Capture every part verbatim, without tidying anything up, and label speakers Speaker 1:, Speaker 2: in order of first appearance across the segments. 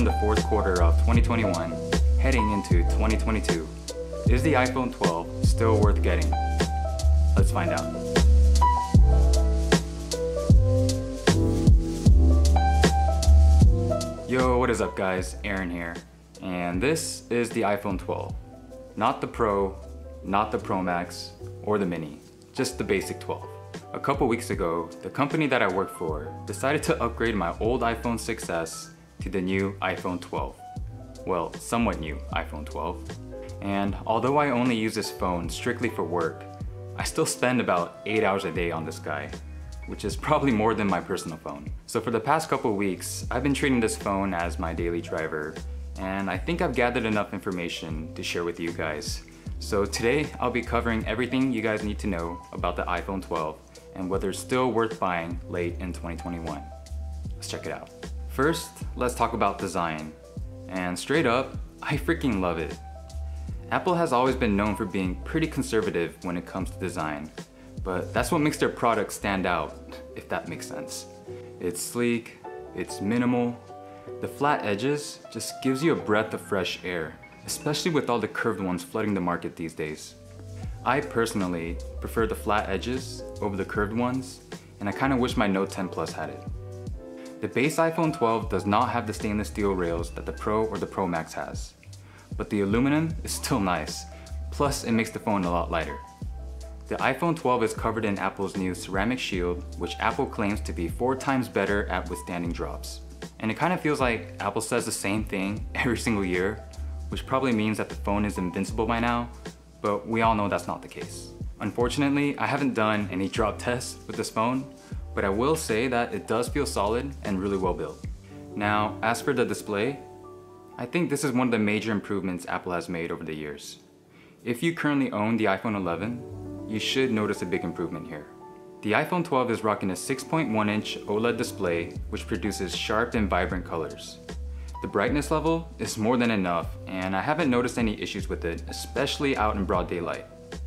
Speaker 1: in the fourth quarter of twenty twenty-one, heading into twenty twenty-two. Is the iPhone twelve still worth getting? Let's find out. Yo, what is up guys? Aaron here. And this is the iPhone twelve. Not the Pro, not the Pro Max, or the Mini. Just the basic twelve. A couple weeks ago, the company that I work for decided to upgrade my old iPhone six S to the new iPhone twelve. Well, somewhat new iPhone twelve. And although I only use this phone strictly for work, I still spend about eight hours a day on this guy, which is probably more than my personal phone. So for the past couple weeks, I've been treating this phone as my daily driver, and I think I've gathered enough information to share with you guys. So today, I'll be covering everything you guys need to know about the iPhone twelve and whether it's still worth buying late in twenty twenty-one. Let's check it out. First, let's talk about design. And straight up, I freaking love it. Apple has always been known for being pretty conservative when it comes to design, but that's what makes their products stand out, if that makes sense. It's sleek, it's minimal. The flat edges just gives you a breath of fresh air, especially with all the curved ones flooding the market these days. I personally prefer the flat edges over the curved ones, and I kinda wish my Note ten Plus had it. The base iPhone twelve does not have the stainless steel rails that the Pro or the Pro Max has, but the aluminum is still nice, plus it makes the phone a lot lighter. The iPhone twelve is covered in Apple's new ceramic shield, which Apple claims to be four times better at withstanding drops. And it kind of feels like Apple says the same thing every single year, which probably means that the phone is invincible by now, but we all know that's not the case. Unfortunately, I haven't done any drop tests with this phone, but I will say that it does feel solid and really well built. Now, as for the display, I think this is one of the major improvements Apple has made over the years. If you currently own the iPhone eleven, you should notice a big improvement here. The iPhone twelve is rocking a six point one inch OLED display, which produces sharp and vibrant colors. The brightness level is more than enough, and I haven't noticed any issues with it, especially out in broad daylight.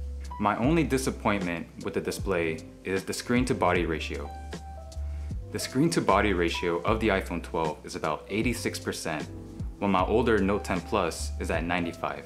Speaker 1: My only disappointment with the display is the screen to body ratio. The screen to body ratio of the iPhone twelve is about eighty-six percent, while my older Note ten Plus is at ninety-five.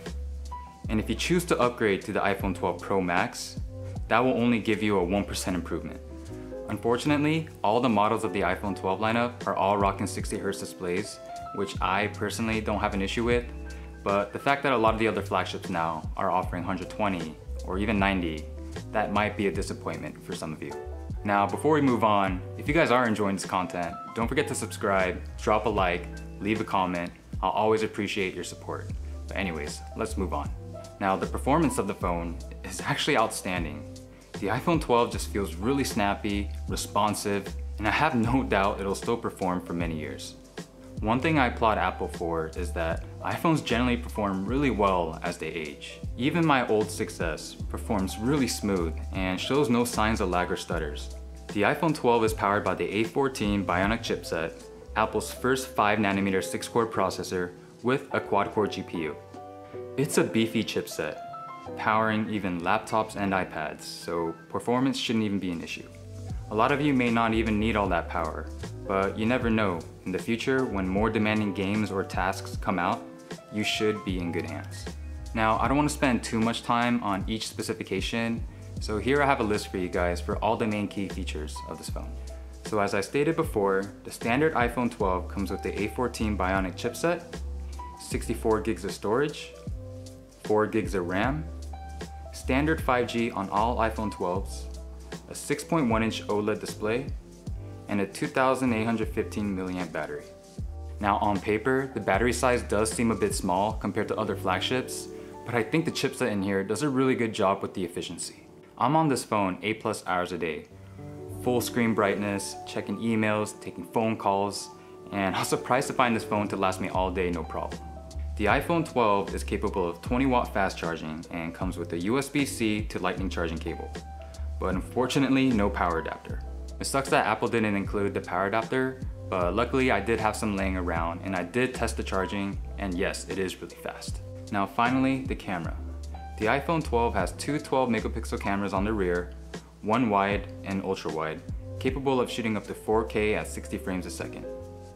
Speaker 1: And if you choose to upgrade to the iPhone twelve Pro Max, that will only give you a one percent improvement. Unfortunately, all the models of the iPhone twelve lineup are all rocking sixty hertz displays, which I personally don't have an issue with, but the fact that a lot of the other flagships now are offering one hundred twenty or even ninety, that might be a disappointment for some of you. Now, before we move on, if you guys are enjoying this content, don't forget to subscribe, drop a like, leave a comment. I'll always appreciate your support. But anyways, let's move on. Now, the performance of the phone is actually outstanding. The iPhone twelve just feels really snappy, responsive, and I have no doubt it'll still perform for many years. One thing I applaud Apple for is that iPhones generally perform really well as they age. Even my old six S performs really smooth and shows no signs of lag or stutters. The iPhone twelve is powered by the A fourteen Bionic chipset, Apple's first five nanometer six core processor with a quad-core G P U. It's a beefy chipset, powering even laptops and iPads, so performance shouldn't even be an issue. A lot of you may not even need all that power, but you never know. In the future, when more demanding games or tasks come out, you should be in good hands. Now, I don't want to spend too much time on each specification, so here I have a list for you guys for all the main key features of this phone. So as I stated before, the standard iPhone twelve comes with the A fourteen Bionic chipset, sixty-four gigs of storage, four gigs of RAM, standard five G on all iPhone twelves, a six point one inch OLED display, and a two thousand eight hundred fifteen milliamp battery. Now on paper, the battery size does seem a bit small compared to other flagships, but I think the chipset in here does a really good job with the efficiency. I'm on this phone eight plus hours a day, full screen brightness, checking emails, taking phone calls, and I was surprised to find this phone to last me all day no problem. The iPhone twelve is capable of twenty watt fast charging and comes with a U S B C to Lightning charging cable, but unfortunately no power adapter. It sucks that Apple didn't include the power adapter, but luckily I did have some laying around and I did test the charging, and yes, it is really fast. Now finally, the camera. The iPhone twelve has two twelve megapixel cameras on the rear, one wide and ultra wide, capable of shooting up to four K at sixty frames a second.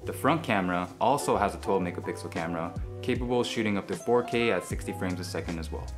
Speaker 1: The front camera also has a twelve megapixel camera capable of shooting up to four K at sixty frames a second as well.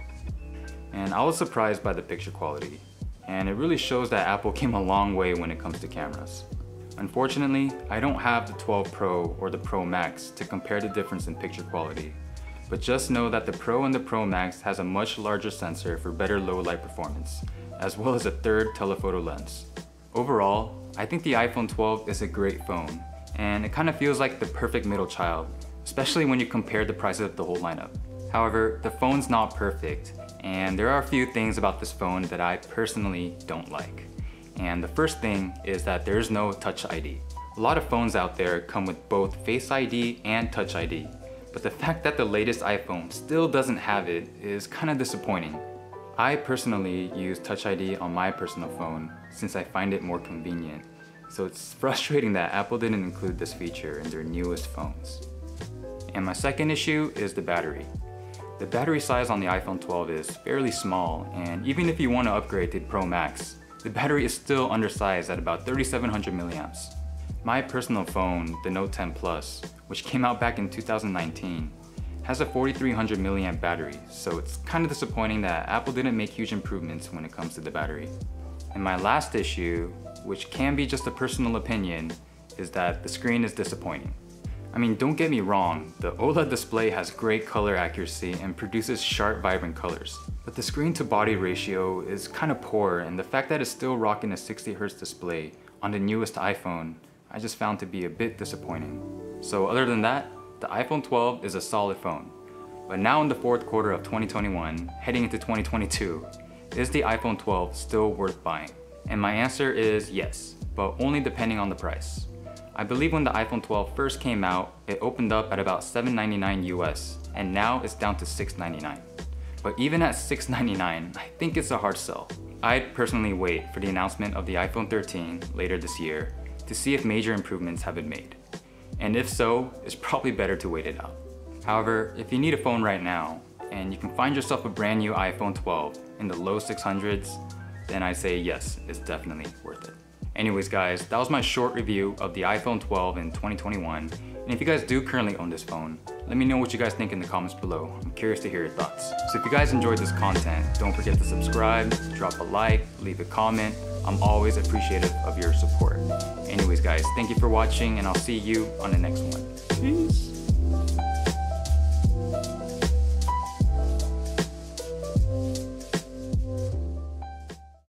Speaker 1: And I was surprised by the picture quality, and it really shows that Apple came a long way when it comes to cameras. Unfortunately, I don't have the twelve Pro or the Pro Max to compare the difference in picture quality, but just know that the Pro and the Pro Max has a much larger sensor for better low light performance, as well as a third telephoto lens. Overall, I think the iPhone twelve is a great phone, and it kind of feels like the perfect middle child, especially when you compare the prices of the whole lineup. However, the phone's not perfect, and there are a few things about this phone that I personally don't like. And the first thing is that there's no Touch I D. A lot of phones out there come with both Face I D and Touch I D, but the fact that the latest iPhone still doesn't have it is kind of disappointing. I personally use Touch I D on my personal phone since I find it more convenient, so it's frustrating that Apple didn't include this feature in their newest phones. And my second issue is the battery. The battery size on the iPhone twelve is fairly small, and even if you want to upgrade to the Pro Max, the battery is still undersized at about thirty-seven hundred milliamps. My personal phone, the Note ten Plus, which came out back in two thousand nineteen, has a forty-three hundred milliamp battery, so it's kind of disappointing that Apple didn't make huge improvements when it comes to the battery. And my last issue, which can be just a personal opinion, is that the screen is disappointing. I mean, don't get me wrong, the OLED display has great color accuracy and produces sharp, vibrant colors. But the screen to body ratio is kind of poor, and the fact that it's still rocking a sixty hertz display on the newest iPhone, I just found to be a bit disappointing. So other than that, the iPhone twelve is a solid phone. But now in the fourth quarter of twenty twenty-one, heading into twenty twenty-two, is the iPhone twelve still worth buying? And my answer is yes, but only depending on the price. I believe when the iPhone twelve first came out, it opened up at about seven ninety-nine U S, and now it's down to six ninety-nine. But even at six ninety-nine, I think it's a hard sell. I'd personally wait for the announcement of the iPhone thirteen later this year to see if major improvements have been made. And if so, it's probably better to wait it out. However, if you need a phone right now, and you can find yourself a brand new iPhone twelve in the low six hundreds, then I'd say yes, it's definitely worth it. Anyways guys, that was my short review of the iPhone twelve in twenty twenty-one. And if you guys do currently own this phone, let me know what you guys think in the comments below. I'm curious to hear your thoughts. So if you guys enjoyed this content, don't forget to subscribe, drop a like, leave a comment. I'm always appreciative of your support. Anyways guys, thank you for watching, and I'll see you on the next one. Peace.